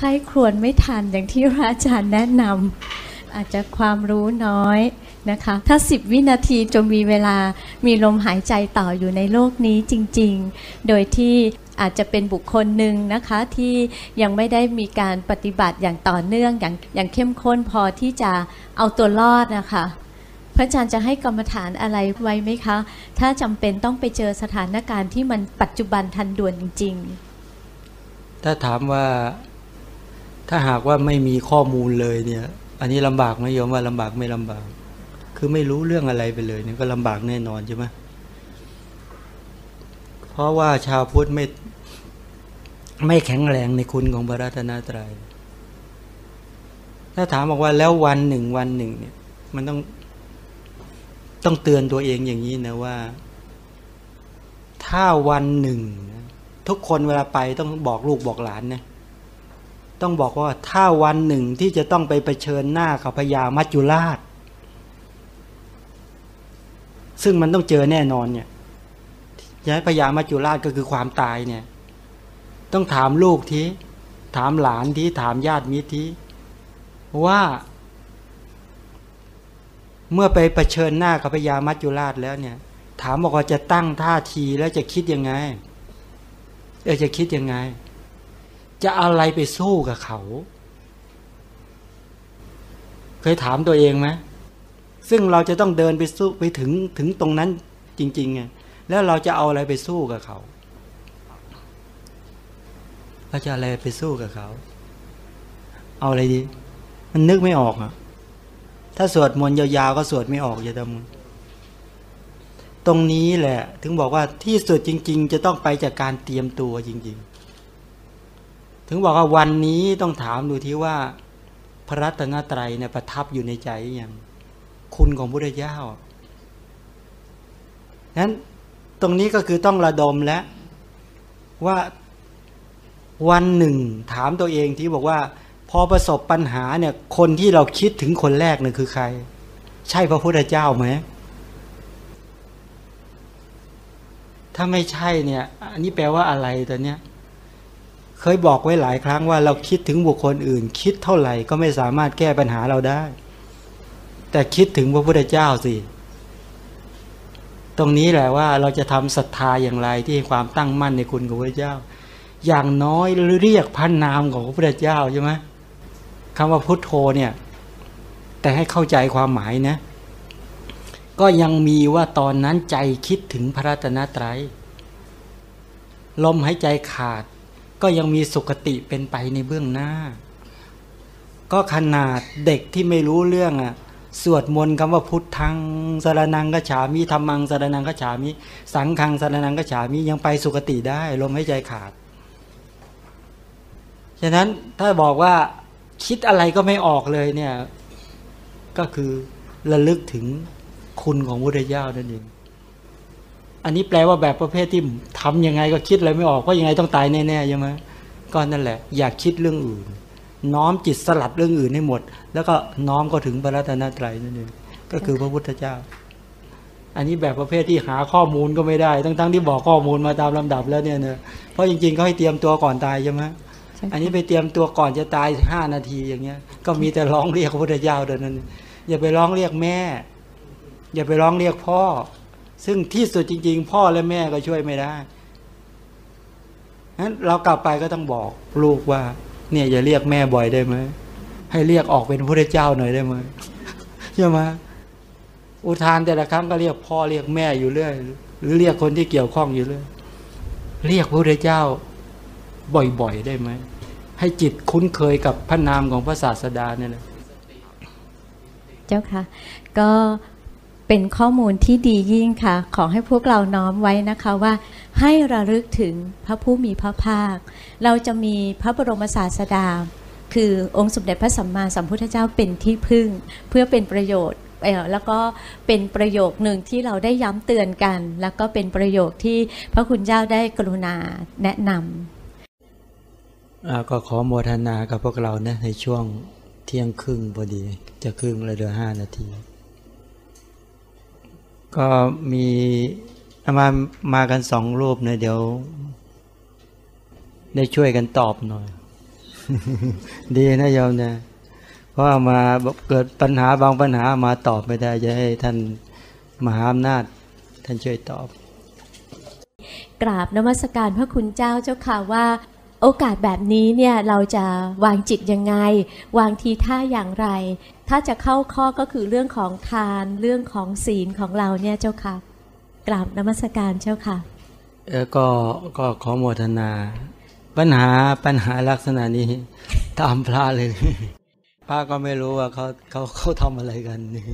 รครวญไม่ทันอย่างที่พระอาจารย์แนะนำอาจจะความรู้น้อยนะคะถ้า10 วินาทีจะมีเวลามีลมหายใจต่ออยู่ในโลกนี้จริงๆโดยที่อาจจะเป็นบุคคลหนึ่งนะคะที่ยังไม่ได้มีการปฏิบัติอย่างต่อเนื่องอย่างเข้มข้นพอที่จะเอาตัวรอดนะคะพระอาจารย์จะให้กรรมฐานอะไรไว้ไหมคะถ้าจำเป็นต้องไปเจอสถานการณ์ที่มันปัจจุบันทันด่วนจริงๆถ้าถามว่าถ้าหากว่าไม่มีข้อมูลเลยเนี่ยอันนี้ลำบากไหมโยมว่าลำบากไม่ลำบากคือไม่รู้เรื่องอะไรไปเลยเนี่ยก็ลำบากแน่นอนใช่ไหมเพราะว่าชาวพุทธไม่แข็งแรงในคุณของพระรัตนตรัยถ้าถามบอกว่าแล้ววันหนึ่งเนี่ยมันต้องเตือนตัวเองอย่างนี้นะว่าถ้าวันหนึ่งทุกคนเวลาไปต้องบอกลูกบอกหลานเนี่ยต้องบอกว่าถ้าวันหนึ่งที่จะต้องไปเผชิญหน้ากับพญามัจจุราชซึ่งมันต้องเจอแน่นอนเนี่ยย้ายพญามัจจุราชก็คือความตายเนี่ยต้องถามลูกทีถามหลานทีถามญาติมิตรทีว่าเมื่อไปเผชิญหน้ากับพญามัจจุราชแล้วเนี่ยถามบอกว่าจะตั้งท่าทีแล้วจะคิดยังไงจะคิดยังไงจะอะไรไปสู้กับเขาเคยถามตัวเองไหมซึ่งเราจะต้องเดินไปสู้ไปถึงตรงนั้นจริงๆไงแล้วเราจะเอาอะไรไปสู้กับเขาเราจะอะไรไปสู้กับเขาเอาอะไรดีมันนึกไม่ออกอ่ะถ้าสวดมนต์ยาวๆก็สวดไม่ออกอย่าทำตรงนี้แหละถึงบอกว่าที่สุดจริงๆจะต้องไปจากการเตรียมตัวจริงๆถึงบอกว่าวันนี้ต้องถามดูที่ว่าพระรัตนตรัยเนี่ยประทับอยู่ในใจอย่างคุณของพระพุทธเจ้านั้นตรงนี้ก็คือต้องระดมและว่าวันหนึ่งถามตัวเองที่บอกว่าพอประสบปัญหาเนี่ยคนที่เราคิดถึงคนแรกเนี่ยคือใครใช่พระพุทธเจ้าไหมถ้าไม่ใช่เนี่ยอันนี้แปลว่าอะไรตอนเนี้ยเคยบอกไว้หลายครั้งว่าเราคิดถึงบุคคลอื่นคิดเท่าไหร่ก็ไม่สามารถแก้ปัญหาเราได้แต่คิดถึงพระพุทธเจ้าสิตรงนี้แหละว่าเราจะทำศรัทธาอย่างไรที่ความตั้งมั่นในคุณของพระเจ้าอย่างน้อยเรียกพระนามของพระพุทธเจ้าใช่ไหมคำว่าพุทโธเนี่ยแต่ให้เข้าใจความหมายนะก็ยังมีว่าตอนนั้นใจคิดถึงพระรัตนตรัยลมหายใจขาดก็ยังมีสุคติเป็นไปในเบื้องหน้าก็ขนาดเด็กที่ไม่รู้เรื่องสวดมนต์คำว่าพุทธังสรณังคัจฉามิธัมมังสรณังคัจฉามิสังฆังสรณังคัจฉามิยังไปสุคติได้ลมหายใจขาดฉะนั้นถ้าบอกว่าคิดอะไรก็ไม่ออกเลยเนี่ยก็คือระลึกถึงคุณของพระพุทธเจ้านั่นเองอันนี้แปลว่าแบบประเภทที่ทำยังไงก็คิดอะไรไม่ออกเพราะยังไงต้องตายแน่ๆใช่ไหมก็นั่นแหละอยากคิดเรื่องอื่นน้อมจิตสลัดเรื่องอื่นให้หมดแล้วก็น้อมก็ถึงพระรัตนตรัยนั่นเองก็คือพระพุทธเจ้าอันนี้แบบประเภทที่หาข้อมูลก็ไม่ได้ทั้งที่บอกข้อมูลมาตามลำดับแล้วเนี่ยเพราะจริงๆเขาให้เตรียมตัวก่อนตายใช่ไหมอันนี้ไปเตรียมตัวก่อนจะตาย5 นาทีอย่างเงี้ยก็มีแต่ร้องเรียกพระพุทธเจ้าเท่านั้นอย่าไปร้องเรียกแม่อย่าไปร้องเรียกพ่อซึ่งที่สุดจริงๆพ่อและแม่ก็ช่วยไม่ได้งั้นเรากลับไปก็ต้องบอกลูกว่าเนี่ยอย่าเรียกแม่บ่อยได้ไหมให้เรียกออกเป็นพระพุทธเจ้าหน่อยได้ไหมใช่ไหมอุทานแต่ละครั้งก็เรียกพ่อเรียกแม่อยู่เรื่อยหรือเรียกคนที่เกี่ยวข้องอยู่เรื่อยเรียกพระพุทธเจ้าบ่อยๆได้ไหมให้จิตคุ้นเคยกับพระนามของพระศาสดาเนี่ยนะเจ้าค่ะก็เป็นข้อมูลที่ดียิ่งค่ะขอให้พวกเราน้อมไว้นะคะว่าให้ระลึกถึงพระผู้มีพระภาคเราจะมีพระบรมศาสดาคือองค์สมเด็จพระสัมมาสัมพุทธเจ้าเป็นที่พึ่งเพื่อเป็นประโยชน์แล้วก็เป็นประโยคหนึ่งที่เราได้ย้ำเตือนกันแล้วก็เป็นประโยคที่พระคุณเจ้าได้กรุณาแนะนำก็ขอโมทนากับพวกเรานะในช่วงเที่ยงครึ่งพอดีจะครึ่งเลยเหลือ5 นาทีก็มีมากัน2 รูปนะเดี๋ยวได้ช่วยกันตอบหน่อยดีนะโยมเนี่ยเพราะมาเกิดปัญหาบางปัญหามาตอบไม่ได้จะให้ท่านมหาอำนาจท่านช่วยตอบกราบนมัสการพระคุณเจ้าเจ้าค่ะว่าโอกาสแบบนี้เนี่ยเราจะวางจิตยังไงวางทีท่าอย่างไรถ้าจะเข้าข้อก็คือเรื่องของทานเรื่องของศีลของเราเนี่ยเจ้าค่ะกราบนมัสการเจ้าค่ะก็ขอโมทนาปัญหาลักษณะนี้ตามพระเลยพระก็ไม่รู้ว่าเขาทำอะไรกันนี่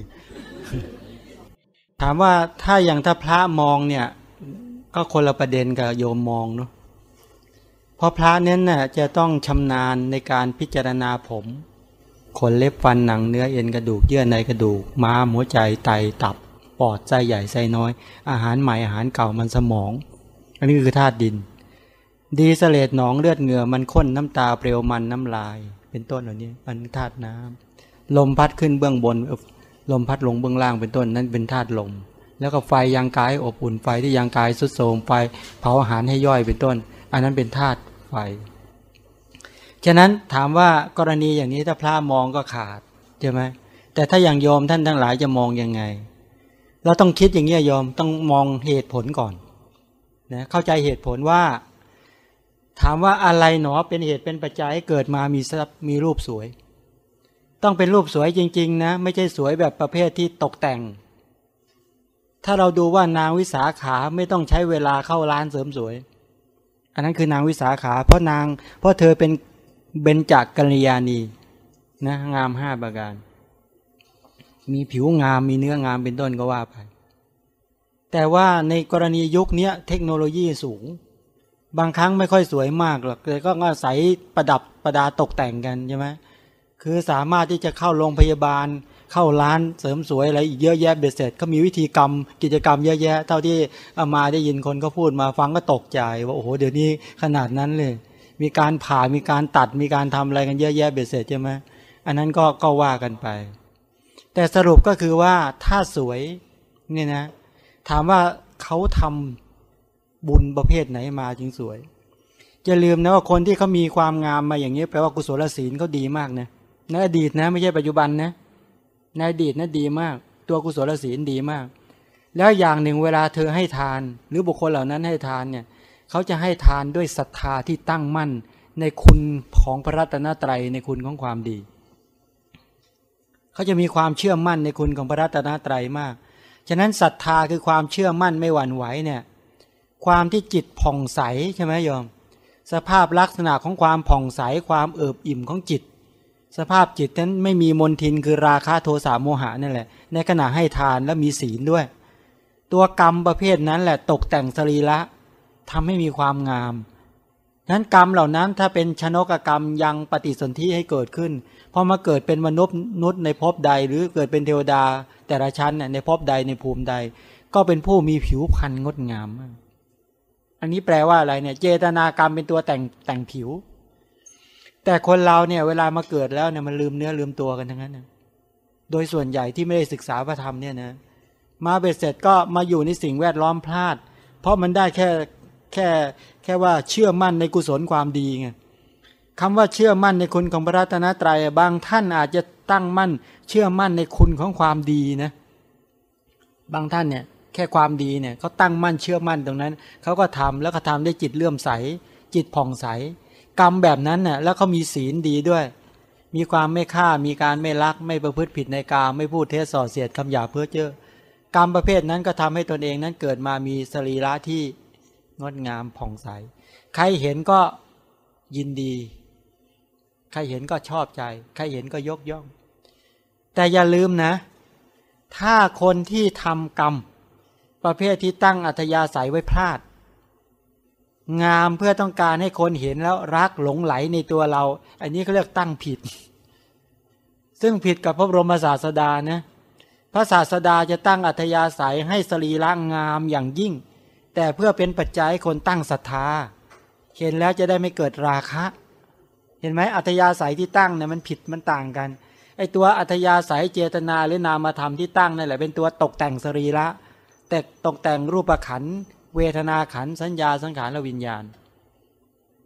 ถามว่าถ้าพระมองเนี่ยก็คนละประเด็นกับโยมมองเนาะเพราะพระนั้นน่ะจะต้องชำนาญในการพิจารณาผมขนเล็บฟันหนังเนื้อเอ็นกระดูกเยื่อในกระดูกม้ามหัวใจไตตับปอดไส้ใหญ่ไส้น้อยอาหารใหม่อาหารเก่ามันสมองอันนี้คือธาตุดินดีเสลดหนองเลือดเหงื่อมันข้นน้ำตาเปลวมันน้ำลายเป็นต้นเหล่านี้มันธาตุน้ำลมพัดขึ้นเบื้องบนลมพัดลงเบื้องล่างเป็นต้นนั้นเป็นธาตุลมแล้วก็ไฟยังกายอบอุ่นไฟที่ยังกายสุดโทรมไฟเผาอาหารให้ย่อยเป็นต้นอันนั้นเป็นธาตุไฟฉะนั้นถามว่ากรณีอย่างนี้ถ้าพระมองก็ขาดใช่ไหมแต่ถ้าอย่างโยมท่านทั้งหลายจะมองยังไงเราต้องคิดอย่างนี้โยมต้องมองเหตุผลก่อนนะเข้าใจเหตุผลว่าถามว่าอะไรหนอเป็นเหตุเป็นปัจจัยให้เกิดมามีรูปสวยต้องเป็นรูปสวยจริงๆนะไม่ใช่สวยแบบประเภทที่ตกแต่งถ้าเราดูว่านางวิสาขาไม่ต้องใช้เวลาเข้าร้านเสริมสวยอันนั้นคือนางวิสาขาเพราะเธอเป็นเบญจกัลยาณีนะงาม5ประการมีผิวงามมีเนื้องามเป็นต้นก็ว่าไปแต่ว่าในกรณียุคนี้เทคโนโลยีสูงบางครั้งไม่ค่อยสวยมากหรอกแต่ก็อาศัยประดับประดาตกแต่งกันใช่ไหมคือสามารถที่จะเข้าโรงพยาบาลเข้าร้านเสริมสวยอะไรอีกเยอะแยะเบ็ดเสร็จเขามีวิธีกรรมกิจกรรมเยอะแยะเท่าที่เอามาได้ยินคนก็พูดมาฟังก็ตกใจว่าโอ้โหเดี๋ยวนี้ขนาดนั้นเลยมีการผ่ามีการตัดมีการทำอะไรกันเยอะแยะเบ็ดเสร็จใช่ไหมอันนั้นก็ว่ากันไปแต่สรุปก็คือว่าถ้าสวยเนี่ยนะถามว่าเขาทำบุญประเภทไหนมาจึงสวยจะลืมนะว่าคนที่เขามีความงามมาอย่างนี้แปลว่ากุศลศีลเขาดีมากนะในอดีตนะไม่ใช่ปัจจุบันนะในอดีตนะดีมากตัวกุศลศีลดีมากแล้วอย่างหนึ่งเวลาเธอให้ทานหรือบุคคลเหล่านั้นให้ทานเนี่ยเขาจะให้ทานด้วยศรัทธาที่ตั้งมั่นในคุณของพระรัตนตรัยในคุณของความดีเขาจะมีความเชื่อมั่นในคุณของพระรัตนตรัยมากฉะนั้นศรัทธาคือความเชื่อมั่นไม่หวั่นไหวเนี่ยความที่จิตผ่องใสใช่ไหมโยมสภาพลักษณะของความผ่องใสความเอิบอิ่มของจิตสภาพจิตนั้นไม่มีมลทินคือราคะโทสะโมหะนั่นแหละในขณะให้ทานและมีศีลด้วยตัวกรรมประเภทนั้นแหละตกแต่งสรีระทำให้มีความงามนั้นกรรมเหล่านั้นถ้าเป็นชนกกรรมยังปฏิสนธิให้เกิดขึ้นพอมาเกิดเป็นมนุษย์ในภพใดหรือเกิดเป็นเทวดาแต่ละชั้นในภพใดในภูมิใดก็เป็นผู้มีผิวพรรณงดงามอันนี้แปลว่าอะไรเนี่ยเจตนากรรมเป็นตัวแต่งผิวแต่คนเราเนี่ยเวลามาเกิดแล้วเนี่ยมันลืมเนื้อลืมตัวกันทั้งนั้นนะโดยส่วนใหญ่ที่ไม่ได้ศึกษาพระธรรมเนี่ยนะมาเบ็ดเสร็จก็มาอยู่ในสิ่งแวดล้อมพลาดเพราะมันได้แค่ว่าเชื่อมั่นในกุศลความดีไงคำว่าเชื่อมั่นในคุณของพระรัตนตรัยบางท่านอาจจะตั้งมั่นเชื่อมั่นในคุณของความดีนะบางท่านเนี่ยแค่ความดีเนี่ยเขาตั้งมั่นเชื่อมั่นตรงนั้นเขาก็ทำแล้วก็ทำด้วยจิตเลื่อมใสจิตผ่องใสกรรมแบบนั้นน่ะแล้วเขามีศีลดีด้วยมีความไม่ฆ่ามีการไม่ลักไม่ประพฤติผิดในกามไม่พูดเท็จส่อเสียดคำหยาบเพ้อเจ้อกรรมประเภทนั้นก็ทำให้ตนเองนั้นเกิดมามีสรีระที่งดงามผ่องใสใครเห็นก็ยินดีใครเห็นก็ชอบใจใครเห็นก็ยกย่องแต่อย่าลืมนะถ้าคนที่ทำกรรมประเภทที่ตั้งอัธยาศัยไว้พลาดงามเพื่อต้องการให้คนเห็นแล้วรักหลงไหลในตัวเราอันนี้เขาเรียกตั้งผิดซึ่งผิดกับพระบรมศาสดานะพระศาสดาจะตั้งอัธยาศัยให้สรีระงามอย่างยิ่งแต่เพื่อเป็นปัจจัยให้คนตั้งศรัทธาเห็นแล้วจะได้ไม่เกิดราคะเห็นไหมอัธยาศัยที่ตั้งเนี่ยมันผิดมันต่างกันไอตัวอัธยาศัยเจตนาหรือนามธรรมที่ตั้งนั่นแหละเป็นตัวตกแต่งสรีระแต่ตกแต่งรูปขันธ์เวทนาขันธ์สัญญาสังขารและวิญญาณ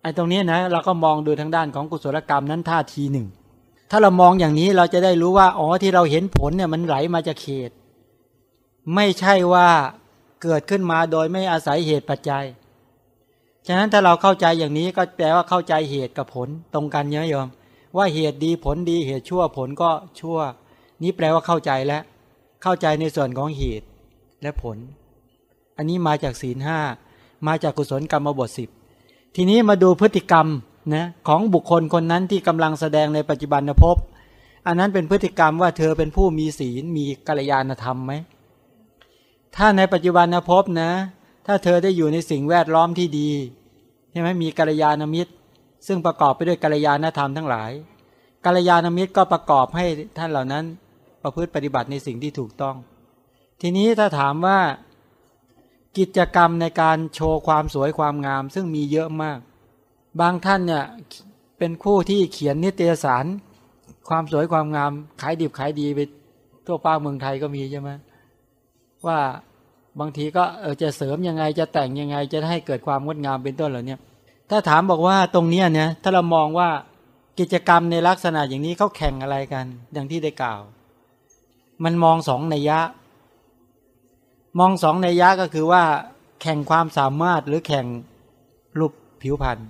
ตรงนี้นะเราก็มองดูทางด้านของกุศลกรรมนั้นท่าทีหนึ่งถ้าเรามองอย่างนี้เราจะได้รู้ว่าอ๋อที่เราเห็นผลเนี่ยมันไหลมาจากเหตุไม่ใช่ว่าเกิดขึ้นมาโดยไม่อาศัยเหตุปัจจัยฉะนั้นถ้าเราเข้าใจอย่างนี้ก็แปลว่าเข้าใจเหตุกับผลตรงกันเยอะโยมว่าเหตุดีผลดีเหตุชั่วผลก็ชั่วนี้แปลว่าเข้าใจแล้วเข้าใจในส่วนของเหตุและผลอันนี้มาจากศีลห้ามาจากกุศลกรรมบท10ทีนี้มาดูพฤติกรรมนะของบุคคลคนนั้นที่กำลังแสดงในปัจจุบันภพอันนั้นเป็นพฤติกรรมว่าเธอเป็นผู้มีศีลมีกัลยาณธรรมไหมถ้าในปัจจุบันภพนะถ้าเธอได้อยู่ในสิ่งแวดล้อมที่ดีใช่ไหมมีกัลยาณมิตรซึ่งประกอบไปด้วยกัลยาณธรรมทั้งหลายกัลยาณมิตรก็ประกอบให้ท่านเหล่านั้นประพฤติปฏิบัติในสิ่งที่ถูกต้องทีนี้ถ้าถามว่ากิจกรรมในการโชว์ความสวยความงามซึ่งมีเยอะมากบางท่านเนี่ยเป็นคู่ที่เขียนนิตยสารความสวยความงามขายดิบขายดีไปทั่วฟ้าเมืองไทยก็มีใช่ไหมว่าบางทีก็จะเสริมยังไงจะแต่งยังไงจะให้เกิดความงดงามเป็นต้นเหล่านี้ถ้าถามบอกว่าตรงนี้เนี่ยถ้าเรามองว่ากิจกรรมในลักษณะอย่างนี้เขาแข่งอะไรกันอย่างที่ได้กล่าวมันมองสองนัยยะมองสองนัยยะก็คือว่าแข่งความสามารถหรือแข่งรูปผิวพรรณ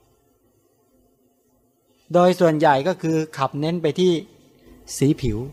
โดยส่วนใหญ่ก็คือขับเน้นไปที่สีผิว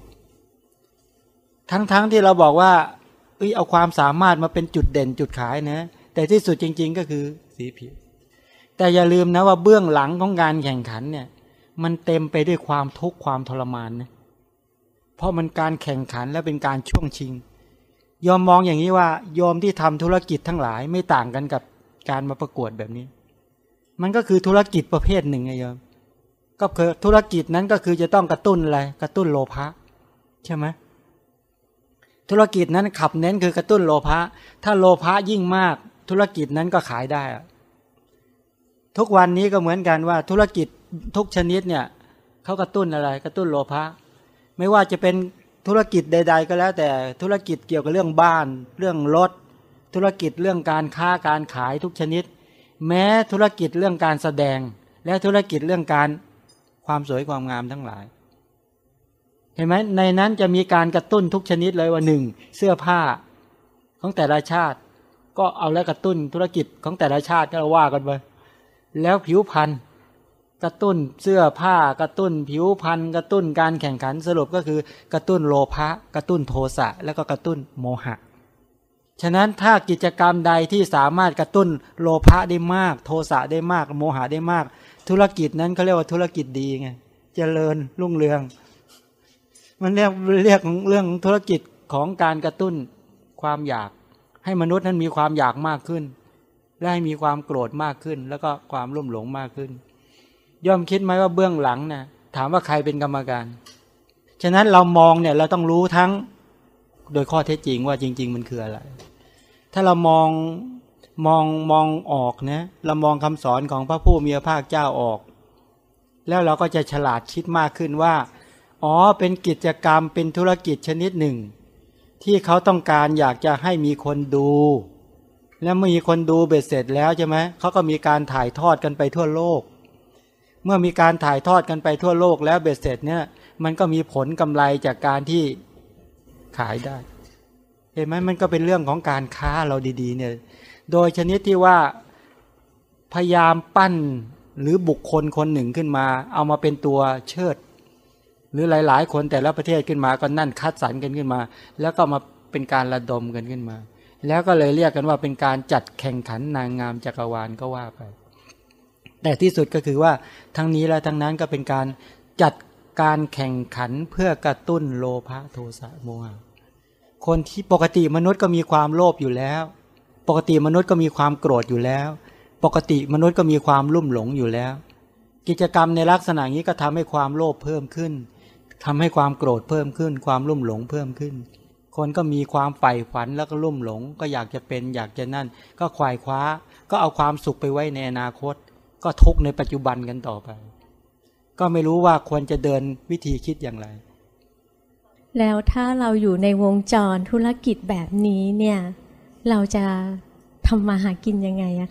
ทั้งที่เราบอกว่าเอาความสามารถมาเป็นจุดเด่นจุดขายนะแต่ที่สุดจริงๆก็คือสีผิวแต่อย่าลืมนะว่าเบื้องหลังของการแข่งขันเนี่ยมันเต็มไปด้วยความทุกข์ความทรมานนะเพราะมันการแข่งขันและเป็นการช่วงชิงยอมมองอย่างนี้ว่าโยมที่ทำธุรกิจทั้งหลายไม่ต่างกันกับการมาประกวดแบบนี้มันก็คือธุรกิจประเภทหนึ่งไงโยมก็คือธุรกิจนั้นก็คือจะต้องกระตุ้นอะไรกระตุ้นโลภะใช่ไหมธุรกิจนั้นขับเน้นคือกระตุ้นโลภะถ้าโลภะยิ่งมากธุรกิจนั้นก็ขายได้ทุกวันนี้ก็เหมือนกันว่าธุรกิจทุกชนิดเนี่ยเขากระตุ้นอะไรกระตุ้นโลภะไม่ว่าจะเป็นธุรกิจใดๆก็แล้วแต่ธุรกิจเกี่ยวกับเรื่องบ้านเรื่องรถธุรกิจเรื่องการค้าการขายทุกชนิดแม้ธุรกิจเรื่องการแสดงและธุรกิจเรื่องการความสวยความงามทั้งหลายเห็นไหมในนั้นจะมีการกระตุ้นทุกชนิดเลยว่า1เสื้อผ้าของแต่ละชาติก็เอาแล้วกระตุ้นธุรกิจของแต่ละชาติก็ว่ากันไปแล้วผิวพรรณกระตุ้นเสื้อผ้ากระตุ้นผิวพรรณกระตุ้นการแข่งขันสรุปก็คือกระตุ้นโลภะกระตุ้นโทสะแล้วก็กระตุ้นโมหะฉะนั้นถ้ากิจกรรมใดที่สามารถกระตุ้นโลภะได้มากโทสะได้มากโมหะได้มากธุรกิจนั้นเขาเรียกว่าธุรกิจดีไงเจริญรุ่งเรืองมันเรียกเรื่องธุรกิจของการกระตุ้นความอยากให้มนุษย์นั้นมีความอยากมากขึ้นและให้มีความโกรธมากขึ้นแล้วก็ความลุ่มหลงมากขึ้นย่อมคิดไหมว่าเบื้องหลังนะถามว่าใครเป็นกรรมการฉะนั้นเรามองเนี่ยเราต้องรู้ทั้งโดยข้อเท็จจริงว่าจริงๆมันคืออะไรถ้าเรามองออกนะเรามองคำสอนของพระผู้มีพระภาคเจ้าออกแล้วเราก็จะฉลาดคิดมากขึ้นว่าอ๋อเป็นกิจกรรมเป็นธุรกิจชนิดหนึ่งที่เขาต้องการอยากจะให้มีคนดูและเมื่อมีคนดูเบ็ดเสร็จแล้วใช่ไหมเขาก็มีการถ่ายทอดกันไปทั่วโลกเมื่อมีการถ่ายทอดกันไปทั่วโลกแล้วเบ็ดเสร็จเนี่ยมันก็มีผลกำไรจากการที่ขายได้เห็นไหมมันก็เป็นเรื่องของการค้าเราดีๆเนี่ยโดยชนิดที่ว่าพยายามปั้นหรือบุคคลคนหนึ่งขึ้นมาเอามาเป็นตัวเชิดหรือหลายๆคนแต่ละประเทศขึ้นมาก็นั่นคัดสรรกันขึ้นมาแล้วก็มาเป็นการระดมกันขึ้นมาแล้วก็เลยเรียกกันว่าเป็นการจัดแข่งขันนางงามจักรวาลก็ว่าไปแต่ที่สุดก็คือว่าทั้งนี้และทั้งนั้นก็เป็นการจัดการแข่งขันเพื่อกระตุ้นโลภะโทสะโมหะคนที่ปกติมนุษย์ก็มีความโลภอยู่แล้วปกติมนุษย์ก็มีความโกรธอยู่แล้วปกติมนุษย์ก็มีความลุ่มหลงอยู่แล้วกิจกรรมในลักษณะนี้ก็ทำให้ความโลภเพิ่มขึ้นทำให้ความโกรธเพิ่มขึ้นความลุ่มหลงเพิ่มขึ้นคนก็มีความใฝ่ฝันแล้วก็ลุ่มหลงก็อยากจะเป็นอยากจะนั่นก็ขวายคว้าก็เอาความสุขไปไว้ในอนาคตก็ทุกข์ในปัจจุบันกันต่อไปก็ไม่รู้ว่าควรจะเดินวิธีคิดอย่างไรแล้วถ้าเราอยู่ในวงจรธุรกิจแบบนี้เนี่ยเราจะทำมาหากินยังไงอะคะ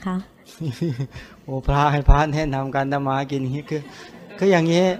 โอ้พระให้พระแนะนำการทำมากินอย่างนี้คืออย่างนี้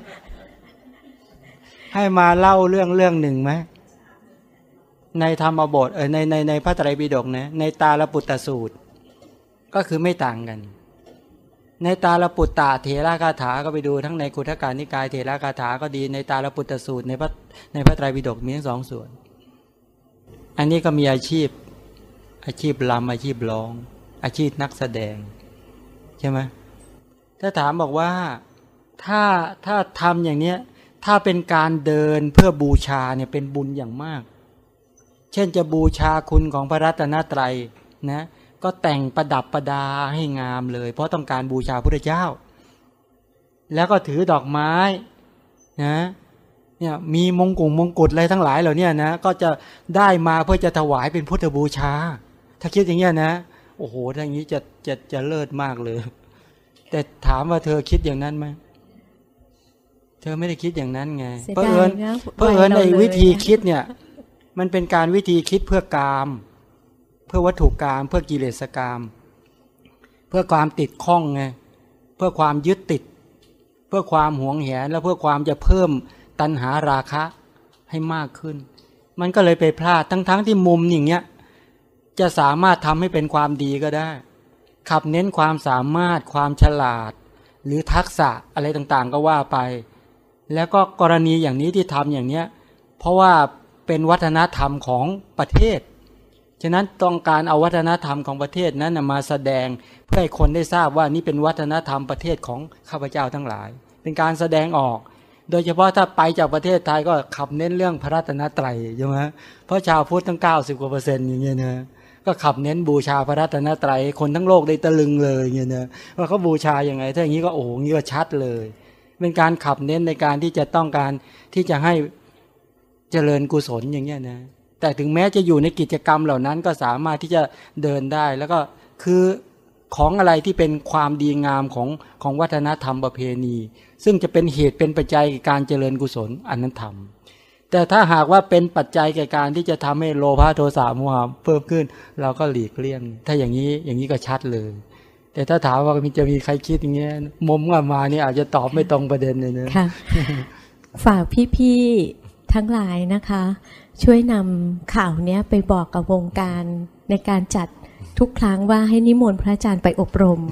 ให้มาเล่าเรื่องหนึ่งไหมในธรรมบทในพระไตรปิฎกนะในตาลปุตตสูตรก็คือไม่ต่างกันในตาลปุตตะเถระคาถาก็ไปดูทั้งในกุฏกานิกายเถระคาถาก็ดีในตาลปุตตสูตรในพระไตรปิฎกมีทั้งสองส่วนอันนี้ก็มีอาชีพรำอาชีพร้องอาชีพนักแสดงใช่ไหมถ้าถามบอกว่าถ้าทำอย่างเนี้ยถ้าเป็นการเดินเพื่อบูชาเนี่ยเป็นบุญอย่างมากเช่นจะบูชาคุณของพระรัตนตรัยนะก็แต่งประดับประดาให้งามเลยเพราะต้องการบูชาพระเจ้าแล้วก็ถือดอกไม้นะเนี่ยมีมงกุฎอะไรทั้งหลายเหล่านี้นะก็จะได้มาเพื่อจะถวายเป็นพุทธบูชาถ้าคิดอย่างเงี้ยนะโอ้โหถ้าอย่างนี้จะเลิศมากเลยแต่ถามว่าเธอคิดอย่างนั้นไหมเธอไม่ได้คิดอย่างนั้นไงเพราะเอิญในวิธีคิดเนี่ยมันเป็นการวิธีคิดเพื่อกามเพื่อวัตถุกามเพื่อกิเลสกามเพื่อความติดข้องไงเพื่อความยึดติดเพื่อความหวงแหนและเพื่อความจะเพิ่มตัณหาราคะให้มากขึ้นมันก็เลยไปพลาดทั้งที่มุมอย่างเงี้ยจะสามารถทำให้เป็นความดีก็ได้ขับเน้นความสามารถความฉลาดหรือทักษะอะไรต่างๆก็ว่าไปแล้วก็กรณีอย่างนี้ที่ทำอย่างเนี้ยเพราะว่าเป็นวัฒนธรรมของประเทศฉะนั้นต้องการเอาวัฒนธรรมของประเทศนั้นมาแสดงเพื่อให้คนได้ทราบว่านี่เป็นวัฒนธรรมประเทศของข้าพเจ้าทั้งหลายเป็นการแสดงออกโดยเฉพาะถ้าไปจากประเทศไทยก็ขับเน้นเรื่องพระรัตนตรัยใช่ไหมเพราะชาวพุทธตั้ง 90% อย่างเงี้ยนะก็ขับเน้นบูชาพระรัตนตรัยคนทั้งโลกได้ตะลึงเลยอย่างเงี้ยนะว่าเขาบูชาอย่างไงถ้าอย่างนี้ก็โอ้โหงี้ก็ชัดเลยเป็นการขับเน้นในการที่จะต้องการที่จะให้เจริญกุศลอย่างเงี้ยนะแต่ถึงแม้จะอยู่ในกิจกรรมเหล่านั้นก็สามารถที่จะเดินได้แล้วก็คือของอะไรที่เป็นความดีงามของวัฒนธรรมประเพณีซึ่งจะเป็นเหตุเป็นปัจจัยในการเจริญกุศลอันนั้นทำแต่ถ้าหากว่าเป็นปัจจัยแก่การที่จะทำให้โลภะโทสะโมหะเพิ่มขึ้นเราก็หลีกเลี่ยงถ้าอย่างนี้ก็ชัดเลยแต่ถ้าถามว่าจะมีใครคิดอย่างเงี้ยมุมว่ามานี่อาจจะตอบไม่ตรงประเด็นเลยนะค่ะ ฝากพี่ๆทั้งหลายนะคะช่วยนำข่าวเนี้ยไปบอกกับวงการในการจัดทุกครั้งว่าให้นิมนต์พระอาจารย์ไปอบรม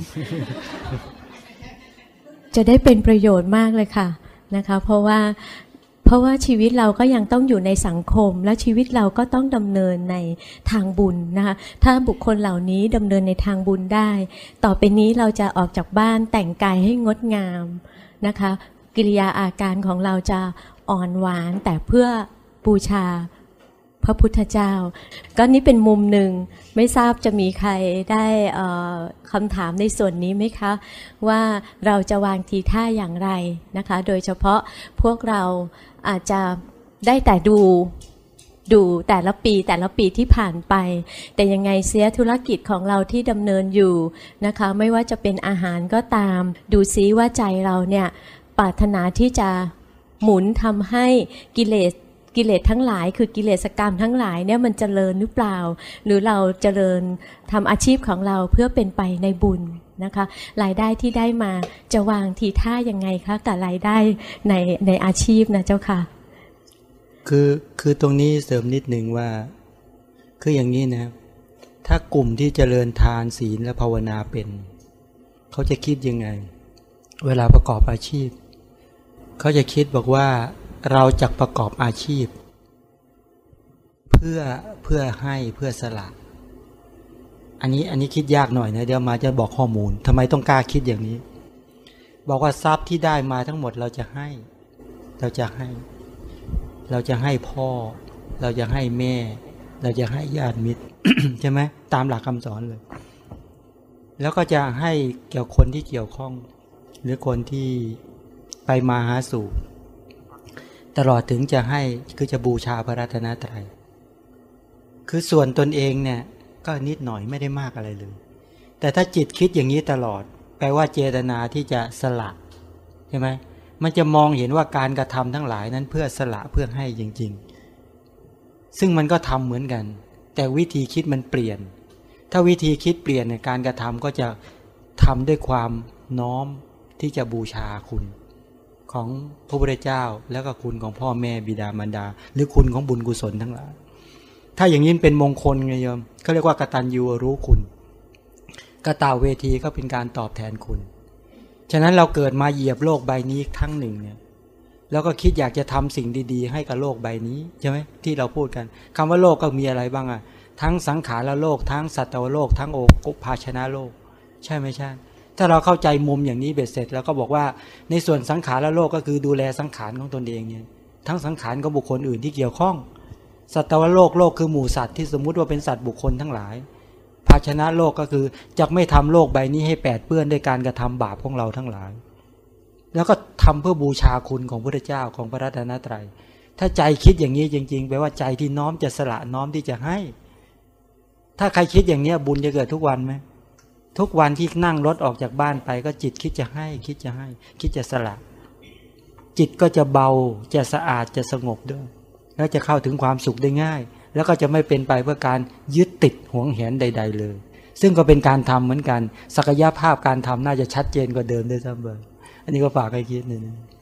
จะได้เป็นประโยชน์มากเลยค่ะนะคะเพราะว่าชีวิตเราก็ยังต้องอยู่ในสังคมและชีวิตเราก็ต้องดำเนินในทางบุญนะคะถ้าบุคคลเหล่านี้ดำเนินในทางบุญได้ต่อไปนี้เราจะออกจากบ้านแต่งกายให้งดงามนะคะกิริยาอาการของเราจะอ่อนหวานแต่เพื่อบูชาพระพุทธเจ้าก็นี่เป็นมุมหนึ่งไม่ทราบจะมีใครได้คำถามในส่วนนี้ไหมคะว่าเราจะวางทีท่าอย่างไรนะคะโดยเฉพาะพวกเราอาจจะได้แต่ดูแต่ละปีที่ผ่านไปแต่ยังไงเสียธุรกิจของเราที่ดำเนินอยู่นะคะไม่ว่าจะเป็นอาหารก็ตามดูซิว่าใจเราเนี่ยปรารถนาที่จะหมุนทำให้กิเลสทั้งหลายคือกิเลสกรรมทั้งหลายเนี่ยมันเจริญหรือเปล่าหรือเราเจริญทำอาชีพของเราเพื่อเป็นไปในบุญนะคะรายได้ที่ได้มาจะวางทีท่ายังไงคะกับรายได้ในอาชีพนะเจ้าค่ะคือตรงนี้เสริมนิดหนึ่งว่าคืออย่างนี้นะถ้ากลุ่มที่เจริญทานศีลและภาวนาเป็นเขาจะคิดยังไงเวลาประกอบอาชีพเขาจะคิดบอกว่าเราจะประกอบอาชีพเพื่อให้เพื่อสละอันนี้คิดยากหน่อยนะเดี๋ยวมาจะบอกข้อมูลทำไมต้องกล้าคิดอย่างนี้บอกว่าทรัพย์ที่ได้มาทั้งหมดเราจะให้พ่อเราจะให้แม่เราจะให้ญาติมิตร ใช่ไหมตามหลักคำสอนเลยแล้วก็จะให้เกี่ยวคนที่เกี่ยวข้องหรือคนที่ไปมาหาสู่ตลอดถึงจะให้คือจะบูชาพระรัตนตรัยคือส่วนตนเองเนี่ยก็นิดหน่อยไม่ได้มากอะไรเลยแต่ถ้าจิตคิดอย่างนี้ตลอดแปลว่าเจตนาที่จะสละใช่ไหมมันจะมองเห็นว่าการกระทำทั้งหลายนั้นเพื่อสละเพื่อให้จริงๆซึ่งมันก็ทำเหมือนกันแต่วิธีคิดมันเปลี่ยนถ้าวิธีคิดเปลี่ยนเนี่ยการกระทำก็จะทำด้วยความน้อมที่จะบูชาคุณของพระพุทธเจ้าแล้วก็คุณของพ่อแม่บิดามารดาหรือคุณของบุญกุศลทั้งหลายถ้าอย่างนี้เป็นมงคลไงโยมเขาเรียกว่ากตัญญูรู้คุณกตเวทีก็เป็นการตอบแทนคุณฉะนั้นเราเกิดมาเหยียบโลกใบนี้ครั้งหนึ่งเนี่ยแล้วก็คิดอยากจะทำสิ่งดีๆให้กับโลกใบนี้ใช่ไหมที่เราพูดกันคำว่าโลกก็มีอะไรบ้างอ่ะทั้งสังขารโลกทั้งสัตวโลกทั้งโอภาชนะโลกใช่ไม่ใช่ถ้าเราเข้าใจมุมอย่างนี้เบ็ดเสร็จแล้วก็บอกว่าในส่วนสังขารโลกก็คือดูแลสังขารของตนเองเนี่ยทั้งสังขารของบุคคลอื่นที่เกี่ยวข้องสัตวโลกคือหมู่สัตว์ที่สมมุติว่าเป็นสัตว์บุคคลทั้งหลายภาชนะโลกก็คือจะไม่ทำโลกใบนี้ให้แปดเปื้อนด้วยการกระทำบาปของเราทั้งหลายแล้วก็ทำเพื่อบูชาคุณของพระพุทธเจ้าของพระรัตนตรัยถ้าใจคิดอย่างนี้จริงๆแปลว่าใจที่น้อมจะสละน้อมที่จะให้ถ้าใครคิดอย่างนี้บุญจะเกิดทุกวันไหมทุกวันที่นั่งรถออกจากบ้านไปก็จิตคิดจะให้คิดจะสละจิตก็จะเบาจะสะอาดจะสงบด้วยแล้วจะเข้าถึงความสุขได้ง่ายแล้วก็จะไม่เป็นไปเพื่อการยึดติดหวงแหนใดๆเลยซึ่งก็เป็นการทำเหมือนกันศักยภาพการทำน่าจะชัดเจนกว่าเดิมด้วยซ้ำไปอันนี้ก็ฝากให้คิดหนึ่ง